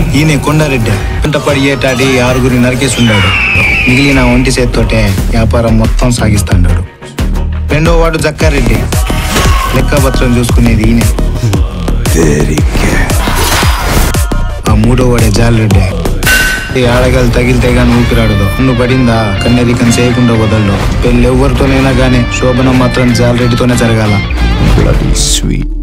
ఈయన కొండారెడ్డి పంట పడి ఏటాడి 6 నరికేసి ఉన్నాడు. మిగిలిన ఒంటి చేత్తోటే వ్యాపారం మొత్తం సాగిస్తాడు. 2వ వాడు జక్కారెడ్డి, లెక్కపత్రం చూసుకునేది ఈయన. ఆ 3వ వాడే జాలరెడ్డి, ఆడగాలు తగిలితే గాని ఊపిరాడదు. నువ్వు పడిందా కన్నెరికం చేయకుండా వదలడు. పెళ్ళి ఎవరితోనైనా గానీ శోభనం మాత్రం జాలరెడ్డితోనే జరగాల. స్వీట్